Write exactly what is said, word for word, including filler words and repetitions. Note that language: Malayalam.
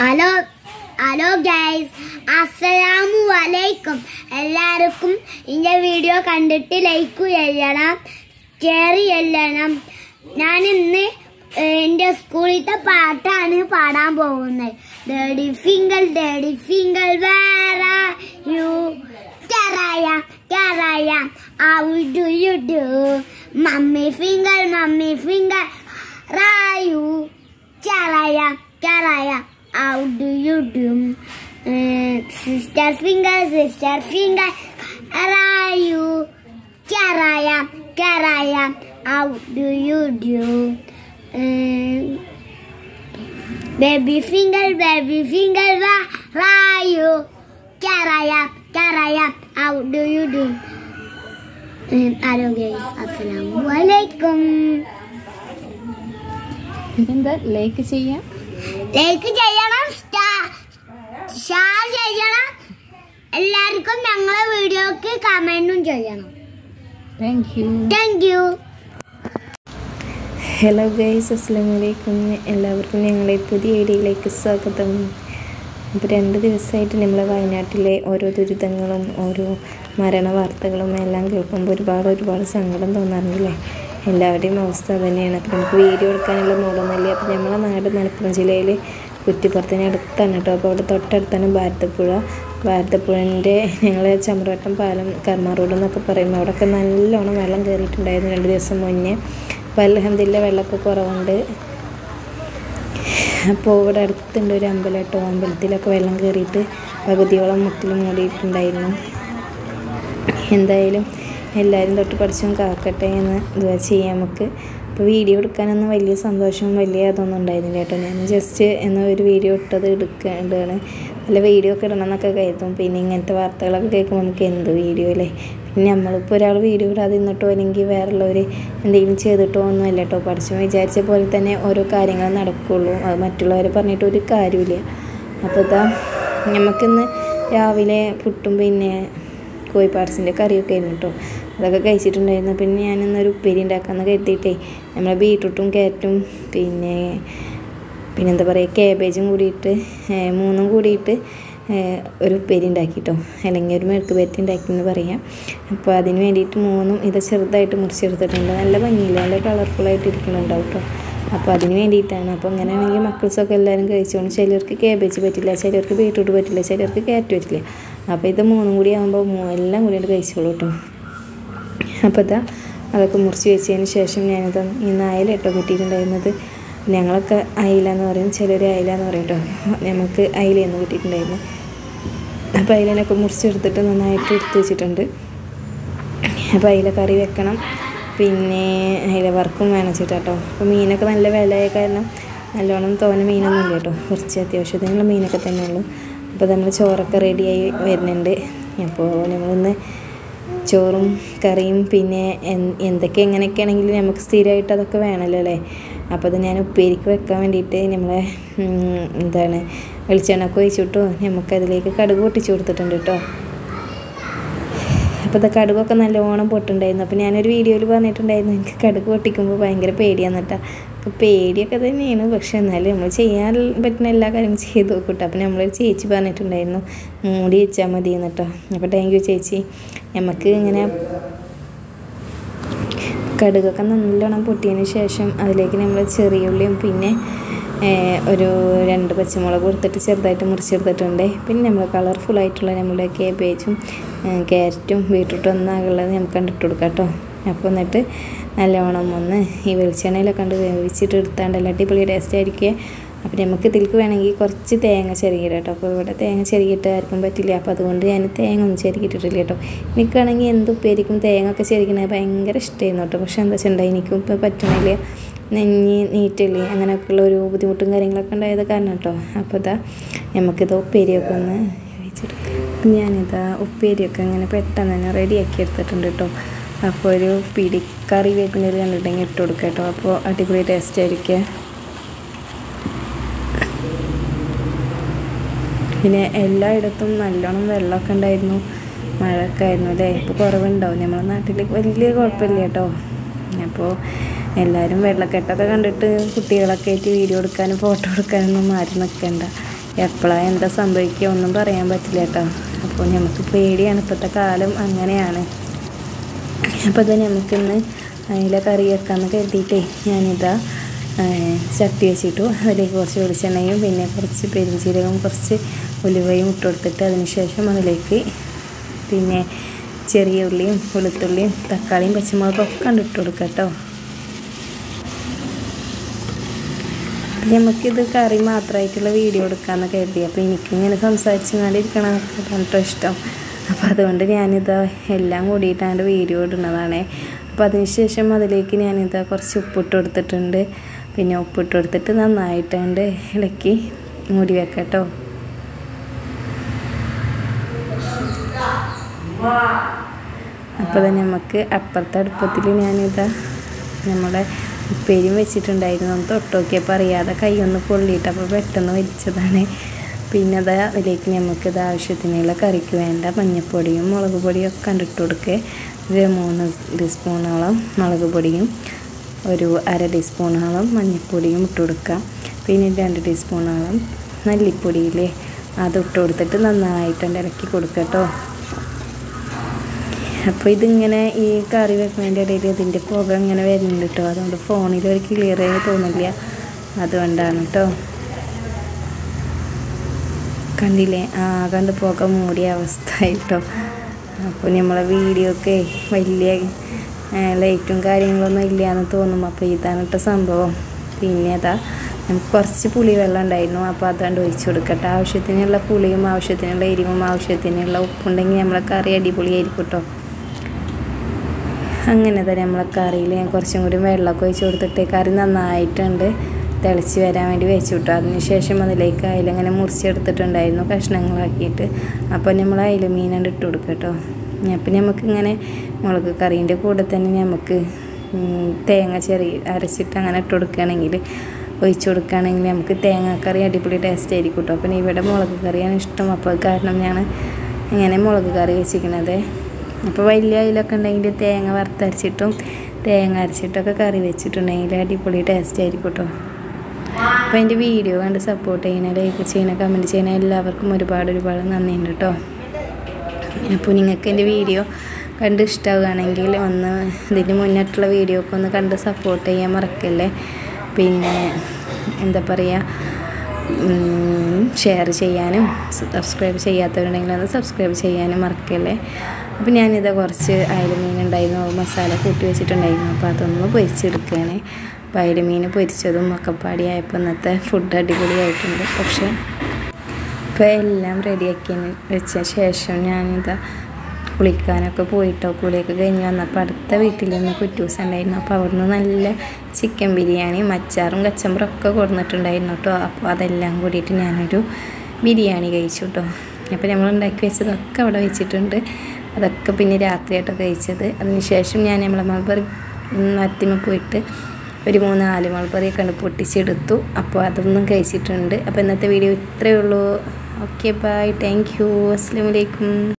ഹലോ ഹലോ ഗൈസ്, അസ്സലാമു അലൈക്കും. എല്ലാവർക്കും എൻ്റെ വീഡിയോ കണ്ടിട്ട് ലൈക്ക് ചെയ്യണം, ഷെയർ ചെയ്യണം. ഞാൻ ഇന്ന് എൻ്റെ സ്കൂളിലത്തെ പാട്ടാണ് പാടാൻ പോകുന്നത്. Daddy finger daddy finger where are you, കറായ കറായ how do you do, mummy finger mummy finger റായു, കറായ കറായ how do you do, uh, sister finger sister finger where are you, karaya karaya how do you do, uh, baby finger baby finger where are you, karaya karaya how do you do. Hello guys, assalamu alaikum. എന്താ ലൈക്ക് ചെയ്യാം, ലൈക്ക് ചെയ്യണം, ഷെയർ ചെയ്യണം. എല്ലാവർക്കും ഞങ്ങളെ വീഡിയോക്ക് കമന്റും ചെയ്യണം. Thank you thank you. Hello guys, അസ്സലാമു അലൈക്കും. എല്ലാവർക്കും ഞങ്ങളുടെ പുതിയ വീഡിയോയിലേക്ക് സ്വാഗതം. അപ്പോൾ രണ്ട് ദിവസമായിട്ട് നമ്മളെ വയനാട്ടിലെ ഓരോ ദുരിതങ്ങളും ഓരോ മരണ വാർത്തകളും എല്ലാം കേൾക്കുമ്പോൾ ഒരുപാട് ഒരുപാട് സങ്കടം തോന്നാറുണ്ടല്ലേ. എല്ലാവരുടെയും അവസ്ഥ തന്നെയാണ്. അപ്പോൾ നമുക്ക് വീഡിയോ എടുക്കാനുള്ള മൂടൊന്നുമില്ല. അപ്പോൾ നമ്മളെ നാട് മലപ്പുറം ജില്ലയിൽ കുറ്റിപ്പുറത്തിന് അടുത്താണ് കേട്ടോ. അപ്പോൾ അവിടെ തൊട്ടടുത്താണ് ഭാരതപ്പുഴ. ഭാരതപ്പുഴൻ്റെ ഞങ്ങൾ ചമ്രവട്ടം പാലം കർമ്മ റോഡ് എന്നൊക്കെ പറയുമ്പോൾ അവിടെയൊക്കെ നല്ലോണം വെള്ളം കയറിയിട്ടുണ്ടായിരുന്നു രണ്ട് ദിവസം മുന്നേ. അപ്പോൾ അൽഹംദുലില്ലാ വെള്ളമൊക്കെ കുറവുണ്ട്. അപ്പോൾ ഇവിടെ അടുത്തുണ്ട് ഒരു അമ്പലം കേട്ടോ. അമ്പലത്തിലൊക്കെ വെള്ളം കയറിയിട്ട് പകുതിയോളം മുട്ടിൽ മൂടിയിട്ടുണ്ടായിരുന്നു. എന്തായാലും എല്ലാവരും തൊട്ട് പഠിച്ചും കാക്കട്ടെ എന്ന് ഇതുവരെ ചെയ്യാം നമുക്ക്. അപ്പോൾ വീഡിയോ എടുക്കാനൊന്നും വലിയ സന്തോഷവും വലിയ അതൊന്നും ഉണ്ടായിരുന്നില്ല കേട്ടോ. ഞാൻ ജസ്റ്റ് എന്ന ഒരു വീഡിയോ ഇട്ടത് എടുക്കേണ്ടതാണ്. നല്ല വീഡിയോ ഒക്കെ ഇടണം എന്നൊക്കെ കരുതും. പിന്നെ ഇങ്ങനത്തെ വാർത്തകളൊക്കെ കേൾക്കുമ്പോൾ നമുക്ക് എന്ത് വീഡിയോ അല്ലേ. പിന്നെ നമ്മളിപ്പോൾ ഒരാൾ വീഡിയോ ഇടാതെ നിന്നിട്ടോ അല്ലെങ്കിൽ വേറുള്ളവർ എന്തെങ്കിലും ചെയ്തിട്ടോ ഒന്നും അല്ല കേട്ടോ. പഠിച്ചു വിചാരിച്ച പോലെ തന്നെ ഓരോ കാര്യങ്ങൾ നടക്കുകയുള്ളൂ. അത് മറ്റുള്ളവരെ പറഞ്ഞിട്ട് ഒരു കാര്യമില്ല. അപ്പോൾ ഇതാ നമുക്കിന്ന് രാവിലെ പുട്ടും പിന്നെ കോഴിപ്പാട്സിൻ്റെ കറിയൊക്കെ ആയിരുന്നു കേട്ടോ. അതൊക്കെ കഴിച്ചിട്ടുണ്ടായിരുന്നു. പിന്നെ ഞാനിന്നൊരു ഉപ്പേരി ഉണ്ടാക്കാമെന്ന് കരുതിയിട്ടേ നമ്മളെ ബീട്രൂട്ടും ക്യാരറ്റും പിന്നെ പിന്നെന്താ പറയുക കാബേജും കൂടിയിട്ട് മൂന്നും കൂടിയിട്ട് ഒരു ഉപ്പേരി ഉണ്ടാക്കിട്ടോ, അല്ലെങ്കിൽ ഒരു മെഴുക്ക് പുരട്ടി ഉണ്ടാക്കിയെന്ന് പറയാം. അപ്പോൾ അതിന് വേണ്ടിയിട്ട് മൂന്നും ഇത് ചെറുതായിട്ട് മുറിച്ചെടുത്തിട്ടുണ്ട്. നല്ല ഭംഗിയില്ല, നല്ല കളർഫുള്ളായിട്ട് ഇരിക്കുന്നുണ്ടാവും കേട്ടോ. അപ്പോൾ അതിന് വേണ്ടിയിട്ടാണ്. അപ്പോൾ അങ്ങനെയാണെങ്കിൽ മക്കൾസൊക്കെ എല്ലാവരും കഴിച്ചോണ്ട്. ചിലർക്ക് കാബേജ് പറ്റില്ല, ചിലർക്ക് ബീട്രൂട്ട് പറ്റില്ല, ചിലർക്ക് ക്യാരറ്റ് പറ്റില്ല. അപ്പോൾ ഇത് മൂന്നും കൂടി ആകുമ്പോൾ എല്ലാം കൂടിയിട്ട് കഴിച്ചോളൂ കേട്ടോ. അപ്പോൾ ഇതാ അതൊക്കെ മുറിച്ച് വെച്ചതിന് ശേഷം ഞാനിത് ഇന്ന് അയല കേട്ടോ കിട്ടിയിട്ടുണ്ടായിരുന്നത്. ഞങ്ങളൊക്കെ അയില എന്ന് പറയും, ചിലർ അയില എന്ന് പറയും കേട്ടോ. നമുക്ക് അയിലയെന്ന് കിട്ടിയിട്ടുണ്ടായിരുന്നു. അപ്പോൾ അയിലനൊക്കെ മുറിച്ചെടുത്തിട്ട് നന്നായിട്ട് എടുത്ത് വെച്ചിട്ടുണ്ട്. അപ്പോൾ അയില കറി വെക്കണം, പിന്നെ അയില വറുക്കും വേണം വെച്ചിട്ട് കേട്ടോ. അപ്പോൾ മീനൊക്കെ നല്ല വിലയായ കാരണം നല്ലോണം തോനെ മീനൊന്നും ഇല്ല കേട്ടോ. കുറച്ച് അത്യാവശ്യത്തിനുള്ള മീനൊക്കെ തന്നെ ഉള്ളൂ. അപ്പോൾ നമ്മൾ ചോറൊക്കെ റെഡിയായി വരുന്നുണ്ട്. അപ്പോൾ നമ്മളിന്ന് ചോറും കറിയും പിന്നെ എന്തൊക്കെ എങ്ങനെയൊക്കെ ആണെങ്കിലും നമുക്ക് സ്ഥിരമായിട്ട് അതൊക്കെ വേണമല്ലോ അല്ലേ. അപ്പോൾ അത് ഞാൻ ഉപ്പേരിക്ക് വെക്കാൻ വേണ്ടിയിട്ട് നമ്മളെ എന്താണ് വെളിച്ചെണ്ണയൊക്കെ ഒഴിച്ചിട്ടോ നമുക്കതിലേക്ക് കടുക് പൊട്ടിച്ച് കൊടുത്തിട്ടുണ്ട് കേട്ടോ. അപ്പോൾ അത് കടുകൊക്കെ നല്ലോണം പൊട്ടുണ്ടായിരുന്നു. അപ്പോൾ ഞാനൊരു വീഡിയോയിൽ പറഞ്ഞിട്ടുണ്ടായിരുന്നു എനിക്ക് കടുക് പൊട്ടിക്കുമ്പോൾ ഭയങ്കര പേടിയാന്ന് കേട്ടോ. അപ്പോൾ പേടിയൊക്കെ തന്നെയാണ്, പക്ഷെ എന്നാലും നമ്മൾ ചെയ്യാൻ പറ്റുന്ന എല്ലാ കാര്യങ്ങളും ചെയ്ത് നോക്കൂട്ടോ. അപ്പോൾ നമ്മളൊരു ചേച്ചി പറഞ്ഞിട്ടുണ്ടായിരുന്നു മൂടി വെച്ചാൽ മതി എന്ന് കേട്ടോ. അപ്പോൾ താങ്ക് യു ചേച്ചി. നമുക്ക് ഇങ്ങനെ കടുകൊക്കെ നല്ലോണം പൊട്ടിയതിന് ശേഷം അതിലേക്ക് നമ്മൾ ചെറിയുള്ളിയും പിന്നെ ഒരു രണ്ട് പച്ചമുളക് കൊടുത്തിട്ട് ചെറുതായിട്ട് മുറിച്ചെടുത്തിട്ടുണ്ട്. പിന്നെ നമ്മൾ കളർഫുള്ളായിട്ടുള്ള നമ്മുടെ കേബേജും ക്യാരറ്റും ബീട്രൂട്ടും ഒന്നാകുള്ളത് നമുക്ക് കണ്ടിട്ട് കൊടുക്കാം കേട്ടോ. അപ്പോൾ എന്നിട്ട് നല്ലോണം ഒന്ന് ഈ വെളിച്ചെണ്ണയിലൊക്കെ കണ്ട് വേവിച്ചിട്ട് എടുത്താണ്ടല്ലോ അടിപൊളി ടേസ്റ്റ് ആയിരിക്കും. അപ്പോൾ നമുക്ക് ഇതിലേക്ക് വേണമെങ്കിൽ കുറച്ച് തേങ്ങ ചെറുകിട കേട്ടോ. അപ്പോൾ ഇവിടെ തേങ്ങ ചെറുകിട്ട് ആർക്കും പറ്റില്ല. അപ്പോൾ അതുകൊണ്ട് ഞാൻ തേങ്ങ ഒന്നും ചെറുകിട്ടിട്ടില്ല കേട്ടോ. എനിക്കാണെങ്കിൽ എന്ത് ഉപ്പേരിക്കും തേങ്ങ ഒക്കെ ചെറുക്കണത് ഭയങ്കര ഇഷ്ടമായിരുന്നു കേട്ടോ. പക്ഷേ എന്താ വെച്ചിട്ടുണ്ടായി എനിക്കും ഇപ്പോൾ പറ്റണില്ല, നെഞ്ഞി നീറ്റില്ലേ അങ്ങനെയൊക്കെയുള്ള ഒരു ബുദ്ധിമുട്ടും കാര്യങ്ങളൊക്കെ ഉണ്ടായത് കാരണം കേട്ടോ. അപ്പോൾ ഇതാ നമുക്കിത് ഉപ്പേരിയൊക്കെ ഒന്ന് വേവിച്ചെടുക്കാം. ഞാനിതാ ഉപ്പേരിയൊക്കെ ഇങ്ങനെ പെട്ടെന്ന് തന്നെ റെഡിയാക്കി എടുത്തിട്ടുണ്ട് കേട്ടോ. അപ്പോൾ ഒരു പിടി കറി വേപ്പിൻ്റെ കണ്ടിട്ടെങ്കിൽ ഇട്ട് കൊടുക്കാം കേട്ടോ. അപ്പോൾ അടിപൊളി ടേസ്റ്റ് ആയിരിക്കും. പിന്നെ എല്ലായിടത്തും നല്ലോണം വെള്ളമൊക്കെ ഉണ്ടായിരുന്നു, മഴയൊക്കെ ആയിരുന്നു അല്ലേ. ഇപ്പോൾ കുറവുണ്ടാവും, നമ്മുടെ നാട്ടിൽ വലിയ കുഴപ്പമില്ല കേട്ടോ. അപ്പോൾ എല്ലാവരും വെള്ളക്കെട്ടൊക്കെ കണ്ടിട്ട് കുട്ടികളൊക്കെ ആയിട്ട് വീഡിയോ എടുക്കാനും ഫോട്ടോ എടുക്കാനൊന്നും ആരും നിൽക്കണ്ട. എപ്പോഴാണ് എന്താ സംഭവിക്കുക ഒന്നും പറയാൻ പറ്റില്ല കേട്ടോ. അപ്പോൾ നമുക്ക് പേടിയാണ്, ഇപ്പോഴത്തെ കാലം അങ്ങനെയാണ്. അപ്പോൾ അത് നമുക്കിന്ന് അതിലെ കറി വെക്കാമെന്ന് കരുതിയിട്ടേ ഞാനിതാ ചട്ടി വെച്ചിട്ടു. അതിലേക്ക് കുറച്ച് വെളിച്ചെണ്ണയും പിന്നെ കുറച്ച് പെരുംജീരകവും കുറച്ച് ഉലുവയും ഇട്ട് കൊടുത്തിട്ട് അതിന് ശേഷം അതിലേക്ക് പിന്നെ ചെറിയ ഉള്ളിയും വെളുത്തുള്ളിയും തക്കാളിയും പച്ചമുളകും ഒക്കെ ഇട്ട് കൊടുക്കാം കേട്ടോ. നമുക്കിത് കറി മാത്രമായിട്ടുള്ള വീഡിയോ എടുക്കാമെന്ന് കരുതി. അപ്പോൾ എനിക്കിങ്ങനെ സംസാരിച്ചുകൊണ്ടിരിക്കണതൊക്കെ കേട്ടോ ഇഷ്ടം. അപ്പോൾ അതുകൊണ്ട് ഞാനിത് എല്ലാം കൂടിയിട്ടാണ് വീഡിയോ ഇടുന്നതാണ്. അപ്പോൾ അതിന് ശേഷം അതിലേക്ക് ഞാനിത് കുറച്ച് ഉപ്പിട്ട് കൊടുത്തിട്ടുണ്ട്. പിന്നെ ഉപ്പിട്ട് കൊടുത്തിട്ട് നന്നായിട്ടുണ്ട് ഇളക്കി മൂടി വെക്കാം കേട്ടോ. അപ്പോൾ തന്നെ നമുക്ക് അപ്പുറത്തെ അടുപ്പത്തിൽ ഞാനിതാ നമ്മുടെ ഉപ്പേരിയും വെച്ചിട്ടുണ്ടായിരുന്നു. ഒന്ന് തൊട്ട് നോക്കിയപ്പോൾ അറിയാതെ കൈ ഒന്ന് പൊള്ളിയിട്ട് അപ്പോൾ പെട്ടെന്ന് വലിച്ചതാണ്. പിന്നെ അത് അതിലേക്ക് നമുക്കിത് ആവശ്യത്തിനുള്ള കറിക്ക് വേണ്ട മഞ്ഞൾപ്പൊടിയും മുളക് പൊടിയും ഒക്കെ കണ്ടിട്ട് കൊടുക്കുക. ഒരു മൂന്ന് ടീസ്പൂണോളം മുളക് പൊടിയും ഒരു അര ടീസ്പൂണോളം മഞ്ഞൾപ്പൊടിയും ഇട്ട് കൊടുക്കാം. പിന്നെ രണ്ട് ടീസ്പൂണോളം മല്ലിപ്പൊടിയില്ലേ അത് ഇട്ട് കൊടുത്തിട്ട് നന്നായിട്ടുണ്ട് ഇളക്കി കൊടുക്കുക കേട്ടോ. അപ്പോൾ ഇതിങ്ങനെ ഈ കറി വെക്കുന്നതിൻ്റെ ഇടയിൽ ഇതിൻ്റെ പുക ഇങ്ങനെ വരുന്നുണ്ട് കേട്ടോ. അതുകൊണ്ട് ഫോണിൽ ഒരു ക്ലിയറായി തോന്നില്ല, അതുകൊണ്ടാണ് കേട്ടോ. കണ്ടില്ലേ, ആ കണ്ട് പുക മൂടിയ അവസ്ഥ കേട്ടോ. അപ്പോൾ നമ്മളെ വീഡിയോക്ക് വലിയ ലൈറ്റും കാര്യങ്ങളൊന്നും ഇല്ലയെന്ന് തോന്നും. അപ്പോൾ ഇതാണ് കേട്ടോ സംഭവം. പിന്നെ അതാ നമുക്ക് കുറച്ച് പുളി വെള്ളം ഉണ്ടായിരുന്നു, അപ്പോൾ അതുകൊണ്ട് ഒഴിച്ചു കൊടുക്കട്ടെ. ആവശ്യത്തിനുള്ള പുളിയും ആവശ്യത്തിനുള്ള എരിവും ആവശ്യത്തിനുള്ള ഉപ്പുണ്ടെങ്കിൽ നമ്മളെ കറി അടിപൊളിയായിരിക്കും കേട്ടോ. അങ്ങനെ തന്നെ നമ്മളെ കറിയിൽ ഞാൻ കുറച്ചും കൂടി വെള്ളമൊക്കെ ഒഴിച്ച് കൊടുത്തിട്ട് കറി നന്നായിട്ടുണ്ട് തിളച്ച് വരാൻ വേണ്ടി വെച്ചു കിട്ടും. അതിന് ശേഷം അതിലേക്ക് അയിലങ്ങനെ മുറിച്ചെടുത്തിട്ടുണ്ടായിരുന്നു കഷ്ണങ്ങളാക്കിയിട്ട്. അപ്പോൾ നമ്മൾ അയില മീനാണ്ട് ഇട്ട് കൊടുക്കുക കേട്ടോ. അപ്പം നമുക്കിങ്ങനെ മുളക് കറീൻ്റെ കൂടെ തന്നെ നമുക്ക് തേങ്ങ ചെറിയ അരച്ചിട്ട് അങ്ങനെ ഇട്ട് കൊടുക്കുകയാണെങ്കിൽ ഒഴിച്ച് കൊടുക്കുകയാണെങ്കിൽ നമുക്ക് തേങ്ങാക്കറി അടിപൊളി ടേസ്റ്റ് ആയിരിക്കും കേട്ടോ. അപ്പം ഇവിടെ മുളക് കറിയാണ് ഇഷ്ടം. അപ്പോൾ കാരണം ഞാൻ ഇങ്ങനെ മുളക് കറി വെച്ചിരിക്കണത്. അപ്പോൾ വലിയ അയിലൊക്കെ ഉണ്ടെങ്കിൽ തേങ്ങ വറുത്തരച്ചിട്ടും തേങ്ങ അരച്ചിട്ടൊക്കെ കറി വെച്ചിട്ടുണ്ടെങ്കിൽ അടിപൊളി ടേസ്റ്റ് ആയിരിക്കും കേട്ടോ. അപ്പോൾ എൻ്റെ വീഡിയോ കണ്ട് സപ്പോർട്ട് ചെയ്യണ, ലൈക്ക് ചെയ്യണ, കമൻറ്റ് ചെയ്യണ എല്ലാവർക്കും ഒരുപാട് ഒരുപാട് നന്ദിയുണ്ട് കേട്ടോ. അപ്പോൾ നിങ്ങൾക്ക് എൻ്റെ വീഡിയോ കണ്ട് ഇഷ്ടമാവുകയാണെങ്കിൽ ഒന്ന് ഇതിന് മുന്നിട്ടുള്ള വീഡിയോ ഒക്കെ ഒന്ന് കണ്ട് സപ്പോർട്ട് ചെയ്യാൻ മറക്കല്ലേ. പിന്നെ എന്താ പറയുക, ഷെയർ ചെയ്യാനും സബ്സ്ക്രൈബ് ചെയ്യാത്തവരുണ്ടെങ്കിൽ ഒന്ന് സബ്സ്ക്രൈബ് ചെയ്യാനും മറക്കല്ലേ. അപ്പോൾ ഞാനിത് കുറച്ച് അയല മീൻ ഉണ്ടായിരുന്നു, മസാല കൂട്ടി വെച്ചിട്ടുണ്ടായിരുന്നു. അപ്പോൾ അതൊന്ന് പൊരിച്ചെടുക്കുകയാണ്. അപ്പോൾ അയല മീൻ പൊരിച്ചതും മക്കപ്പാടി ആയപ്പോൾ ഇന്നത്തെ ഫുഡ് അടിപൊളിയായിട്ടുണ്ട്. പക്ഷേ ഇപ്പോൾ എല്ലാം റെഡിയാക്കി വെച്ച ശേഷം ഞാനിതാ കുളിക്കാനൊക്കെ പോയിട്ടോ. കുളിയൊക്കെ കഴിഞ്ഞ് വന്നപ്പോൾ അടുത്ത വീട്ടിൽ നിന്ന് കുറ്റൂസ് ഉണ്ടായിരുന്നു. അപ്പോൾ അവിടുന്ന് നല്ല ചിക്കൻ ബിരിയാണി മച്ചാറും കച്ചമ്പറും ഒക്കെ കൊടുത്തിട്ടുണ്ടായിരുന്നു കേട്ടോ. അപ്പോൾ അതെല്ലാം കൂടിയിട്ട് ഞാനൊരു ബിരിയാണി കഴിച്ചു കേട്ടോ. അപ്പോൾ നമ്മൾ ഉണ്ടാക്കി വെച്ചതൊക്കെ അവിടെ വെച്ചിട്ടുണ്ട്. അതൊക്കെ പിന്നെ രാത്രിയായിട്ടൊക്കെ കഴിച്ചത്. അതിന് ശേഷം ഞാൻ നമ്മളെ മൾബറി മത്തിമ പോയിട്ട് ഒരു മൂന്ന് നാല് മൾബറിയൊക്കെ കണ്ട് പൊട്ടിച്ചെടുത്തു. അപ്പോൾ അതൊന്നും കഴിച്ചിട്ടുണ്ട്. അപ്പോൾ ഇന്നത്തെ വീഡിയോ ഇത്രയേ ഉള്ളൂ. ഓക്കെ ബൈ, താങ്ക് യു, അസ്സലാമു അലൈക്കും.